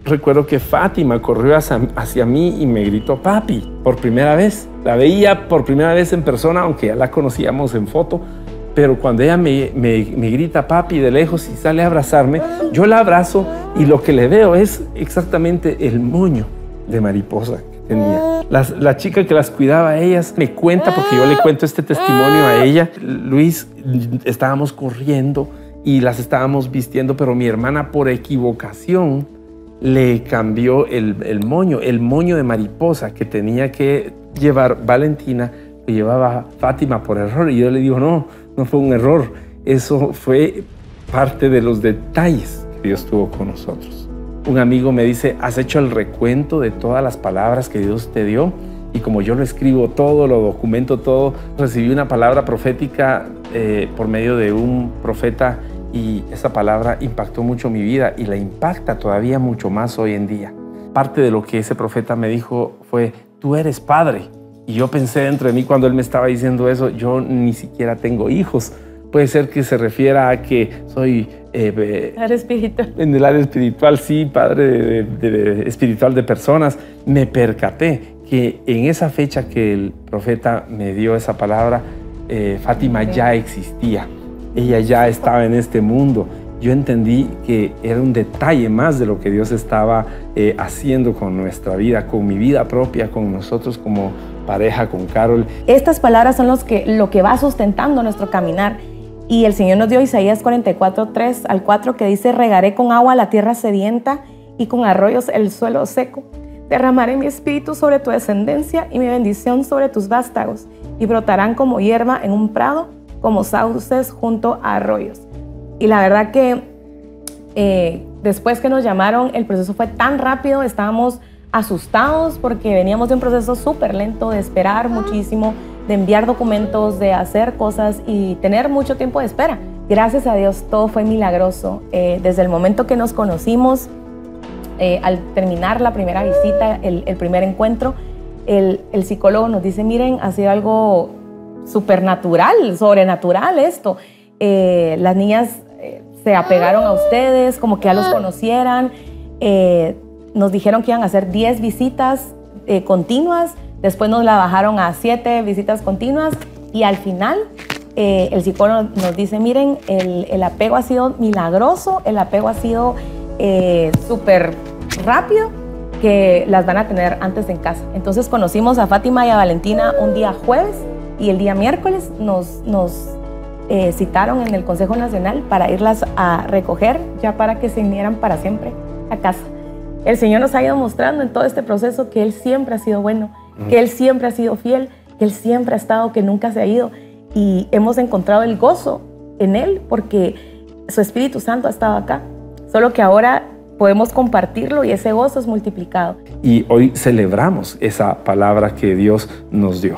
recuerdo que Fátima corrió hacia mí y me gritó papi por primera vez. La veía por primera vez en persona, aunque ya la conocíamos en foto. Pero cuando ella me grita papi de lejos y sale a abrazarme, yo la abrazo y lo que le veo es exactamente el moño de mariposa que tenía. La chica que las cuidaba a ellas me cuenta, porque yo le cuento este testimonio a ella. Luis, estábamos corriendo y las estábamos vistiendo, pero mi hermana por equivocación le cambió el moño de mariposa que tenía que llevar Valentina, lo llevaba Fátima por error. Y yo le digo, no fue un error, eso fue parte de los detalles que Dios tuvo con nosotros. Un amigo me dice, ¿has hecho el recuento de todas las palabras que Dios te dio? Y como yo lo escribo todo, lo documento todo, recibí una palabra profética por medio de un profeta, y esa palabra impactó mucho mi vida y la impacta todavía mucho más hoy en día. Parte de lo que ese profeta me dijo fue, tú eres padre. Y yo pensé dentro de mí cuando él me estaba diciendo eso, yo ni siquiera tengo hijos. Puede ser que se refiera a que soy... área espiritual. En el área espiritual, sí, padre espiritual de personas. Me percaté que en esa fecha que el profeta me dio esa palabra, Fátima ya existía. Ella ya estaba en este mundo. Yo entendí que era un detalle más de lo que Dios estaba haciendo con nuestra vida, con mi vida propia, con nosotros como pareja, con Carol. Estas palabras son lo que va sustentando nuestro caminar. Y el Señor nos dio Isaías 44:3-4, que dice, regaré con agua la tierra sedienta y con arroyos el suelo seco. Derramaré mi espíritu sobre tu descendencia y mi bendición sobre tus vástagos, y brotarán como hierba en un prado, como sauces junto a arroyos. Y la verdad que después que nos llamaron, el proceso fue tan rápido, estábamos asustados porque veníamos de un proceso súper lento, de esperar muchísimo, de enviar documentos, de hacer cosas y tener mucho tiempo de espera. Gracias a Dios, todo fue milagroso. Desde el momento que nos conocimos, al terminar la primera visita, el primer encuentro, el psicólogo nos dice, miren, ha sido algo supernatural, sobrenatural esto. Las niñas se apegaron a ustedes, como que ya los conocieran. Nos dijeron que iban a hacer 10 visitas continuas, después nos la bajaron a 7 visitas continuas y al final el psicólogo nos dice, miren, el apego ha sido milagroso, el apego ha sido súper rápido, que las van a tener antes en casa. Entonces conocimos a Fátima y a Valentina un día jueves y el día miércoles nos citaron en el Consejo Nacional para irlas a recoger, ya para que se vinieran para siempre a casa. El Señor nos ha ido mostrando en todo este proceso que Él siempre ha sido bueno, que Él siempre ha sido fiel, que Él siempre ha estado, que nunca se ha ido. Y hemos encontrado el gozo en Él porque su Espíritu Santo ha estado acá. Solo que ahora podemos compartirlo y ese gozo es multiplicado. Y hoy celebramos esa palabra que Dios nos dio.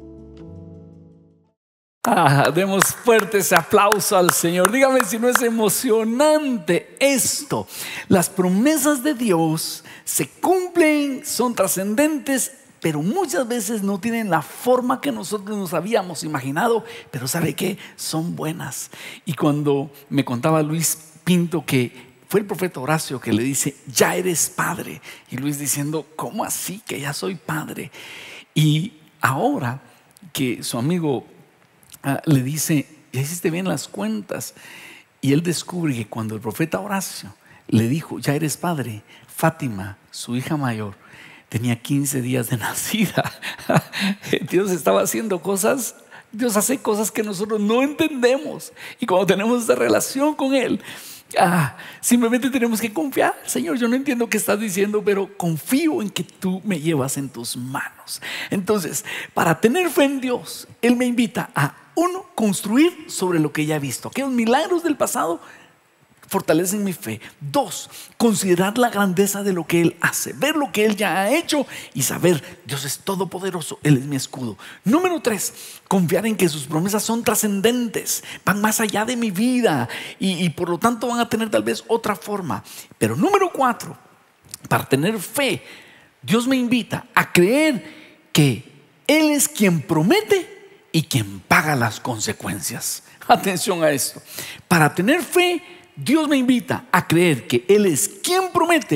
Demos fuerte ese aplauso al Señor. Dígame si no es emocionante esto. Las promesas de Dios se cumplen, son trascendentes, pero muchas veces no tienen la forma que nosotros nos habíamos imaginado. Pero ¿sabe qué? Son buenas. Y cuando me contaba Luis Pinto que fue el profeta Horacio que le dice, ya eres padre. Y Luis diciendo, ¿cómo así que ya soy padre? Y ahora que su amigo le dice, ya hiciste bien las cuentas, y él descubre que cuando el profeta Horacio le dijo, ya eres padre, Fátima, su hija mayor, tenía 15 días de nacida. Dios estaba haciendo cosas, Dios hace cosas que nosotros no entendemos, y cuando tenemos esta relación con Él, simplemente tenemos que confiar. Señor, yo no entiendo qué estás diciendo, pero confío en que tú me llevas en tus manos. Entonces, para tener fe en Dios, Él me invita a, uno, construir sobre lo que ya he visto. Aquellos milagros del pasado fortalecen mi fe. 2, considerar la grandeza de lo que Él hace, ver lo que Él ya ha hecho y saber, Dios es todopoderoso, Él es mi escudo. Número 3, confiar en que sus promesas son trascendentes, van más allá de mi vida y por lo tanto van a tener tal vez otra forma. Pero número 4, para tener fe, Dios me invita a creer que Él es quien promete y quien paga las consecuencias. Atención a esto. Para tener fe, Dios me invita a creer que Él es quien promete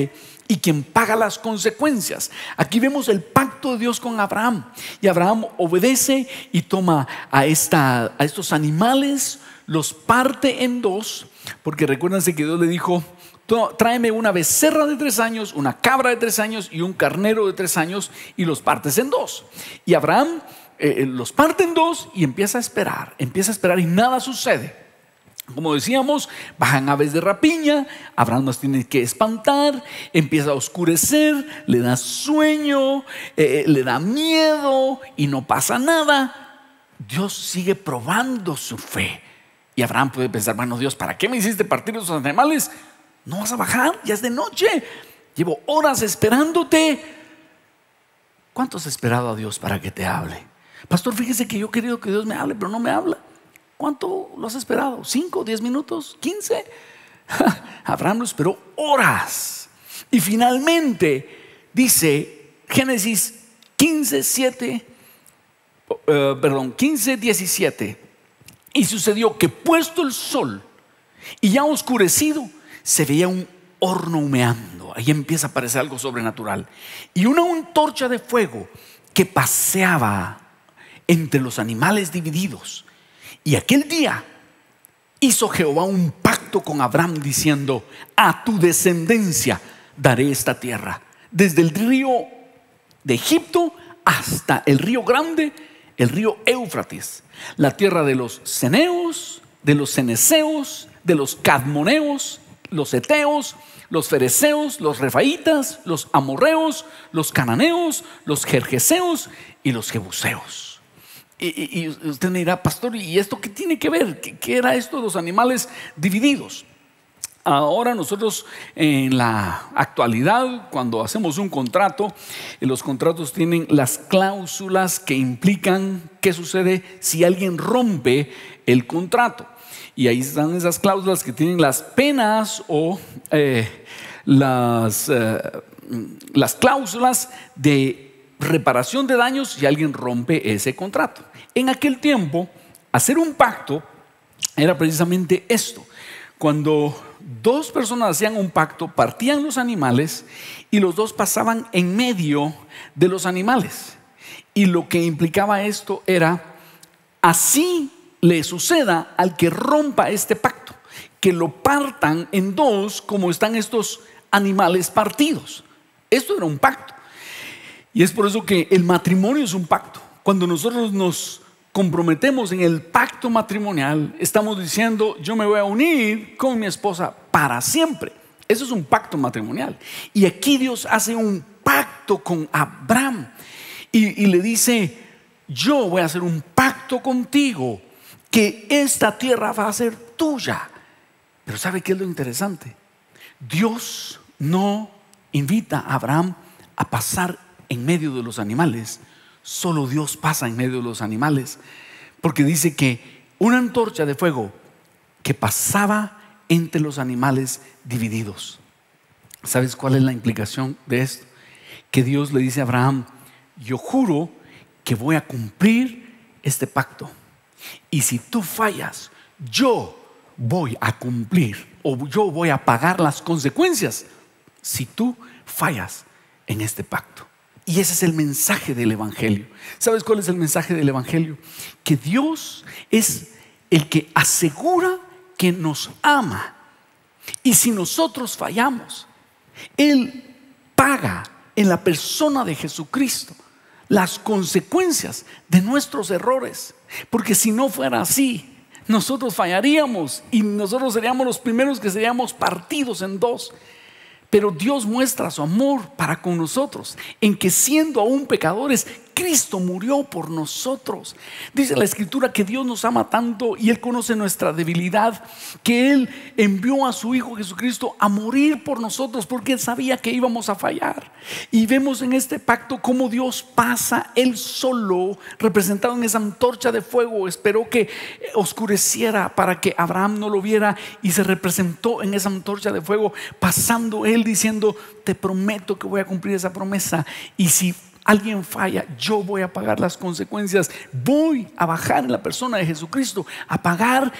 y quien paga las consecuencias. Aquí vemos el pacto de Dios con Abraham, y Abraham obedece y toma a estos animales, los parte en dos, porque recuérdense que Dios le dijo: tráeme una becerra de 3 años, una cabra de 3 años y un carnero de 3 años, y los partes en dos. Y Abraham los parte en dos y empieza a esperar y nada sucede. Como decíamos, bajan aves de rapiña, Abraham nos tiene que espantar, empieza a oscurecer, le da sueño, le da miedo y no pasa nada. Dios sigue probando su fe. Y Abraham puede pensar: bueno, Dios, ¿para qué me hiciste partir esos animales? No vas a bajar, ya es de noche, llevo horas esperándote. ¿Cuánto has esperado a Dios para que te hable? Pastor, fíjese que yo he querido que Dios me hable, pero no me habla. ¿Cuánto lo has esperado? ¿5, 10 minutos? ¿15? Abraham lo esperó horas. Y finalmente dice Génesis 15:17. Y sucedió que, puesto el sol y ya oscurecido, se veía un horno humeando. Ahí empieza a aparecer algo sobrenatural. Y una antorcha de fuego que paseaba entre los animales divididos. Y aquel día hizo Jehová un pacto con Abraham, diciendo: a tu descendencia daré esta tierra, desde el río de Egipto hasta el río grande, el río Éufrates, la tierra de los ceneos, de los ceneseos, de los cadmoneos, los heteos, los fereceos, los refaitas, los amorreos, los cananeos, los jerjeseos y los jebuseos. Y usted me dirá: pastor, ¿y esto qué tiene que ver? ¿Qué era esto de los animales divididos? Ahora nosotros, en la actualidad, cuando hacemos un contrato, los contratos tienen las cláusulas que implican qué sucede si alguien rompe el contrato. Y ahí están esas cláusulas que tienen las penas o las cláusulas de reparación de daños si alguien rompe ese contrato. En aquel tiempo, hacer un pacto era precisamente esto. Cuando 2 personas hacían un pacto, partían los animales y los 2 pasaban en medio de los animales. Y lo que implicaba esto era: así le suceda al que rompa este pacto, que lo partan en 2 como están estos animales partidos. Esto era un pacto. Y es por eso que el matrimonio es un pacto. Cuando nosotros nos comprometemos en el pacto matrimonial, estamos diciendo: yo me voy a unir con mi esposa para siempre. Eso es un pacto matrimonial. Y aquí Dios hace un pacto con Abraham y le dice: yo voy a hacer un pacto contigo, que esta tierra va a ser tuya. Pero ¿sabe qué es lo interesante? Dios no invita a Abraham a pasar en medio de los animales. Solo Dios pasa en medio de los animales, porque dice que una antorcha de fuego que pasaba entre los animales divididos. ¿Sabes cuál es la implicación de esto? Que Dios le dice a Abraham: yo juro que voy a cumplir este pacto, y si tú fallas, yo voy a cumplir, o yo voy a pagar las consecuencias si tú fallas en este pacto. Y ese es el mensaje del Evangelio. ¿Sabes cuál es el mensaje del Evangelio? Que Dios es el que asegura que nos ama. Y si nosotros fallamos, Él paga en la persona de Jesucristo las consecuencias de nuestros errores. Porque si no fuera así, nosotros fallaríamos y nosotros seríamos los primeros que seríamos partidos en 2. Pero Dios muestra su amor para con nosotros en que, siendo aún pecadores, Cristo murió por nosotros. Dice la Escritura que Dios nos ama tanto y Él conoce nuestra debilidad, que Él envió a su Hijo Jesucristo a morir por nosotros, porque Él sabía que íbamos a fallar. Y vemos en este pacto cómo Dios pasa Él solo, representado en esa antorcha de fuego. Esperó que oscureciera para que Abraham no lo viera, y se representó en esa antorcha de fuego, pasando Él diciendo: te prometo que voy a cumplir esa promesa, y si alguien falla, yo voy a pagar las consecuencias. Voy a bajar en la persona de Jesucristo a pagar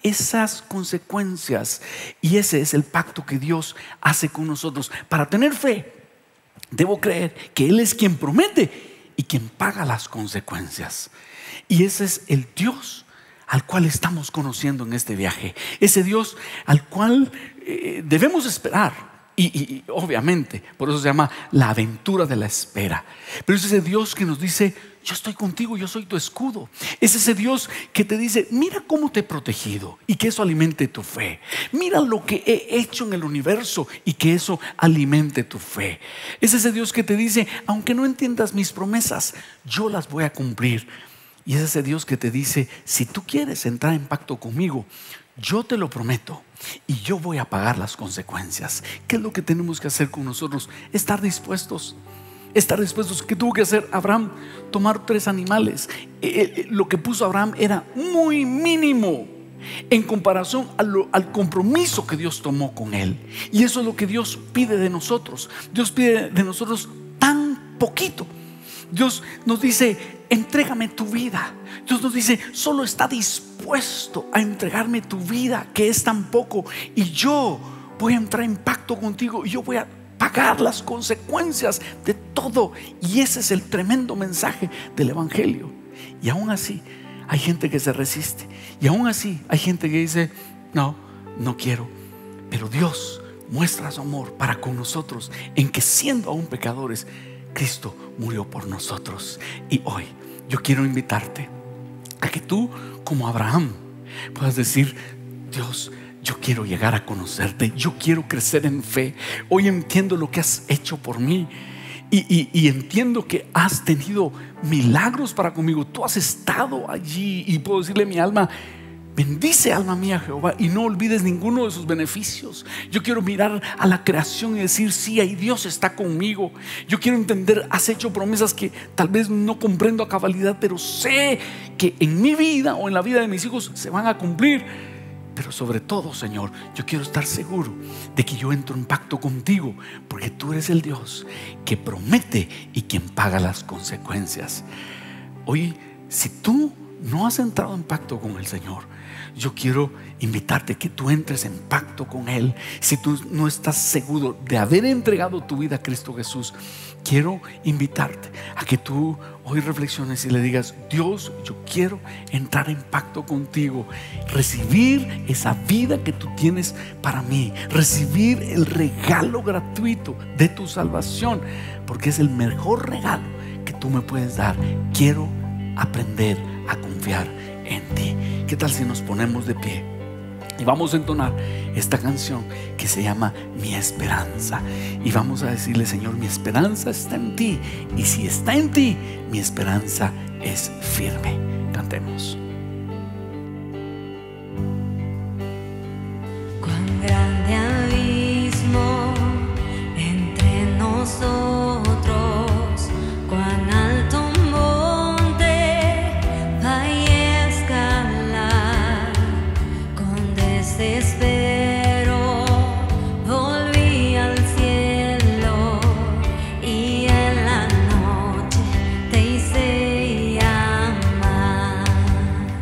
esas consecuencias. Y ese es el pacto que Dios hace con nosotros. Para tener fe, debo creer que Él es quien promete y quien paga las consecuencias. Y ese es el Dios al cual estamos conociendo en este viaje. Ese Dios al cual debemos esperar. Y obviamente, por eso se llama la aventura de la espera. Pero es ese Dios que nos dice: yo estoy contigo, yo soy tu escudo. Es ese Dios que te dice: mira cómo te he protegido, y que eso alimente tu fe. Mira lo que he hecho en el universo, y que eso alimente tu fe. Es ese Dios que te dice: aunque no entiendas mis promesas, yo las voy a cumplir. Y es ese Dios que te dice: si tú quieres entrar en pacto conmigo, yo te lo prometo y yo voy a pagar las consecuencias. ¿Qué es lo que tenemos que hacer con nosotros? Estar dispuestos. Estar dispuestos. ¿Qué tuvo que hacer Abraham? Tomar 3 animales. Lo que puso Abraham era muy mínimo en comparación al compromiso que Dios tomó con él. Y eso es lo que Dios pide de nosotros. Dios pide de nosotros tan poquito. Dios nos dice: entrégame tu vida. Dios nos dice: solo está dispuesto a entregarme tu vida, que es tan poco, y yo voy a entrar en pacto contigo, y yo voy a pagar las consecuencias de todo. Y ese es el tremendo mensaje del Evangelio. Y aún así hay gente que se resiste, y aún así hay gente que dice: no quiero. Pero Dios muestra su amor para con nosotros en que, siendo aún pecadores, Cristo murió por nosotros. Y hoy yo quiero invitarte a que tú, como Abraham, puedas decir: Dios, yo quiero llegar a conocerte, yo quiero crecer en fe. Hoy entiendo lo que has hecho por mí, y entiendo que has tenido milagros para conmigo. Tú has estado allí, y puedo decirle a mi alma: bendice, alma mía, Jehová, y no olvides ninguno de sus beneficios. Yo quiero mirar a la creación y decir: sí, ahí Dios está conmigo. Yo quiero entender: has hecho promesas que tal vez no comprendo a cabalidad, pero sé que en mi vida o en la vida de mis hijos se van a cumplir. Pero sobre todo, Señor, yo quiero estar seguro de que yo entro en pacto contigo, porque tú eres el Dios que promete y quien paga las consecuencias. Hoy, si tú no has entrado en pacto con el Señor, yo quiero invitarte que tú entres en pacto con Él. Si tú no estás seguro de haber entregado tu vida a Cristo Jesús, quiero invitarte a que tú hoy reflexiones y le digas: Dios, yo quiero entrar en pacto contigo, recibir esa vida que tú tienes para mí, recibir el regalo gratuito de tu salvación, porque es el mejor regalo que tú me puedes dar. Quiero aprender a confiar en ti. ¿Qué tal si nos ponemos de pie y vamos a entonar esta canción que se llama Mi Esperanza? Y vamos a decirle: Señor, mi esperanza está en ti, y si está en ti, mi esperanza es firme. Cantemos. Cuán grande abismo entre nosotros, cuán alto desespero, volví al cielo, y en la noche te hice llamar.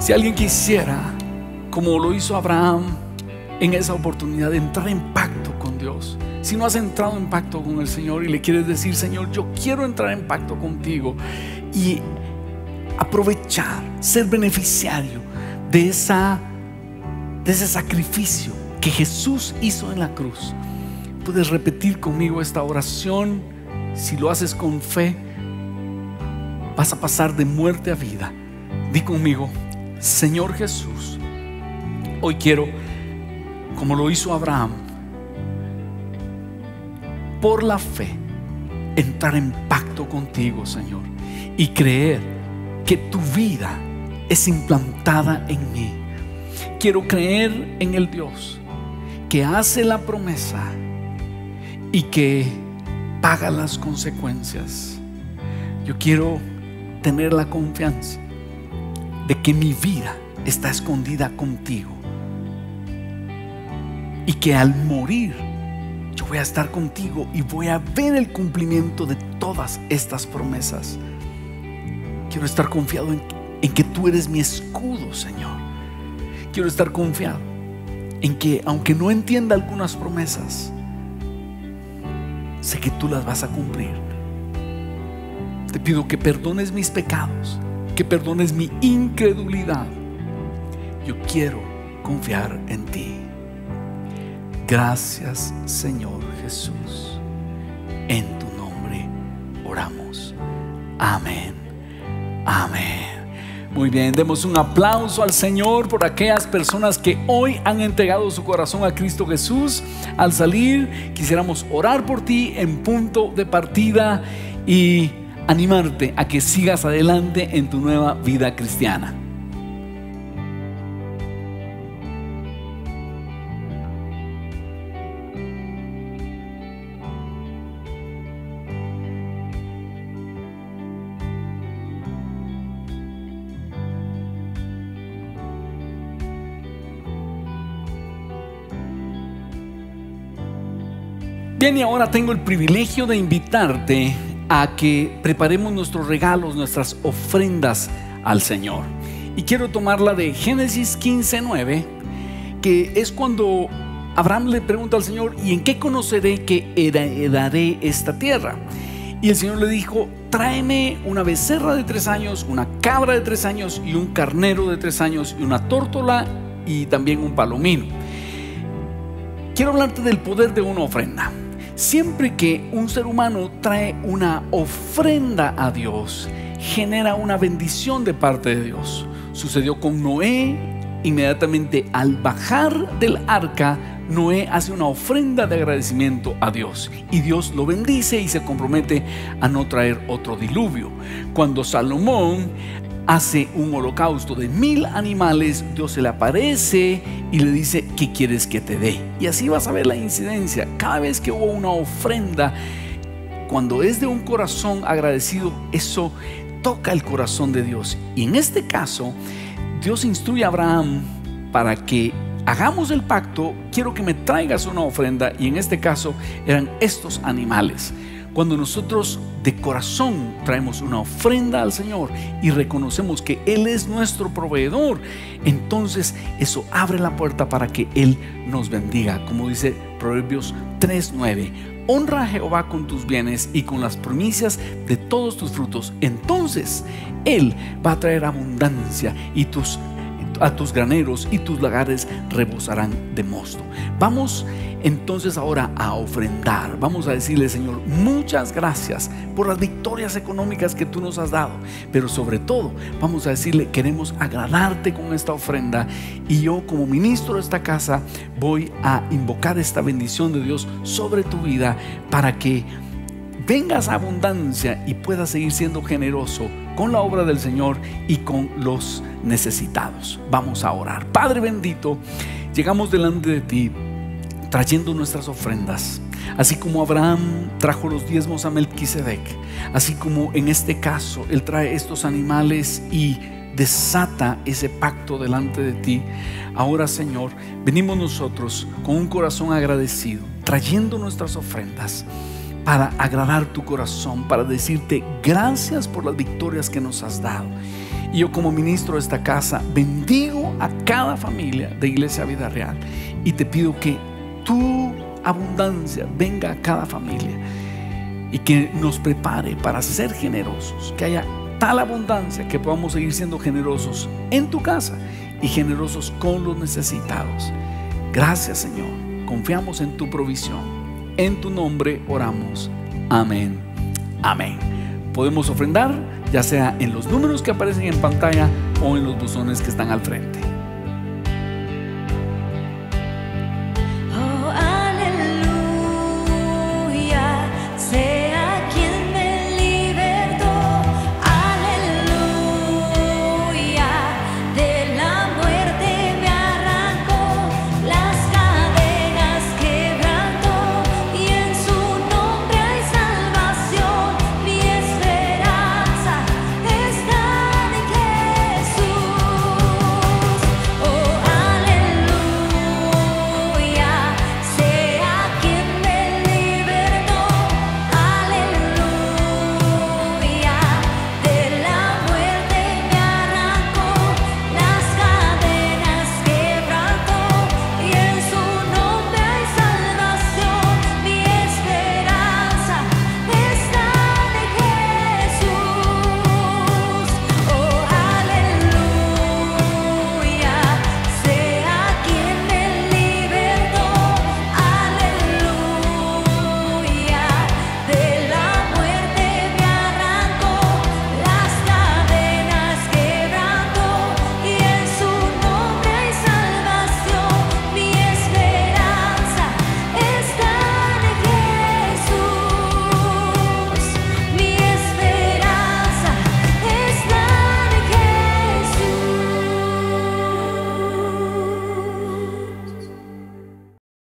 Si alguien quisiera, como lo hizo Abraham en esa oportunidad, de entrar en pacto con Dios, si no has entrado en pacto con el Señor y le quieres decir: Señor, yo quiero entrar en pacto contigo y aprovechar, ser beneficiario de ese sacrificio que Jesús hizo en la cruz, puedes repetir conmigo esta oración. Si lo haces con fe, vas a pasar de muerte a vida. Di conmigo: Señor Jesús, hoy quiero, como lo hizo Abraham, por la fe, entrar en pacto contigo, Señor, y creer que tu vida es implantada en mí. Quiero creer en el Dios que hace la promesa y que paga las consecuencias. Yo quiero tener la confianza de que mi vida está escondida contigo y que al morir yo voy a estar contigo y voy a ver el cumplimiento de todas estas promesas. Quiero estar confiado en que tú eres mi escudo, Señor. Quiero estar confiado en que, aunque no entienda algunas promesas, sé que tú las vas a cumplir. Te pido que perdones mis pecados, que perdones mi incredulidad. Yo quiero confiar en ti. Gracias, Señor Jesús. En tu nombre oramos. Amén. Amén. Muy bien, demos un aplauso al Señor por aquellas personas que hoy han entregado su corazón a Cristo Jesús. Al salir, quisiéramos orar por ti en punto de partida y animarte a que sigas adelante en tu nueva vida cristiana. Bien, y ahora tengo el privilegio de invitarte a que preparemos nuestros regalos, nuestras ofrendas al Señor. Y quiero tomarla de Génesis 15:9, que es cuando Abraham le pregunta al Señor: ¿y en qué conoceré que heredaré esta tierra? Y el Señor le dijo: tráeme una becerra de 3 años, una cabra de 3 años y un carnero de 3 años y una tórtola y también un palomino. Quiero hablarte del poder de una ofrenda. Siempre que un ser humano trae una ofrenda a Dios, genera una bendición de parte de Dios. Sucedió con Noé. Inmediatamente al bajar del arca, Noé hace una ofrenda de agradecimiento a Dios y Dios lo bendice y se compromete a no traer otro diluvio. Cuando Salomón hace un holocausto de 1000 animales, Dios se le aparece y le dice: ¿qué quieres que te dé? Y así vas a ver la incidencia. Cada vez que hubo una ofrenda, cuando es de un corazón agradecido, eso toca el corazón de Dios. Y en este caso, Dios instruye a Abraham para que hagamos el pacto. Quiero que me traigas una ofrenda, y en este caso eran estos animales. Cuando nosotros de corazón traemos una ofrenda al Señor y reconocemos que Él es nuestro proveedor, entonces eso abre la puerta para que Él nos bendiga. Como dice Proverbios 3:9: honra a Jehová con tus bienes y con las primicias de todos tus frutos. Entonces Él va a traer abundancia y a tus graneros y tus lagares rebosarán de mosto. Vamos entonces ahora a ofrendar. Vamos a decirle: Señor, muchas gracias por las victorias económicas que tú nos has dado, pero sobre todo vamos a decirle: queremos agradarte con esta ofrenda, y yo, como ministro de esta casa, voy a invocar esta bendición de Dios sobre tu vida para que vengas a abundancia y puedas seguir siendo generoso con la obra del Señor y con los necesitados. Vamos a orar. Padre bendito, llegamos delante de ti trayendo nuestras ofrendas, así como Abraham trajo los diezmos a Melquisedec, así como en este caso Él trae estos animales y desata ese pacto delante de ti. Ahora, Señor, venimos nosotros con un corazón agradecido, trayendo nuestras ofrendas para agradar tu corazón, para decirte gracias por las victorias que nos has dado. Y yo, como ministro de esta casa, bendigo a cada familia de Iglesia Vida Real y te pido que tu abundancia venga a cada familia y que nos prepare para ser generosos, que haya tal abundancia que podamos seguir siendo generosos en tu casa y generosos con los necesitados. Gracias, Señor, confiamos en tu provisión, en tu nombre oramos, amén, amén. Podemos ofrendar ya sea en los números que aparecen en pantalla o en los buzones que están al frente.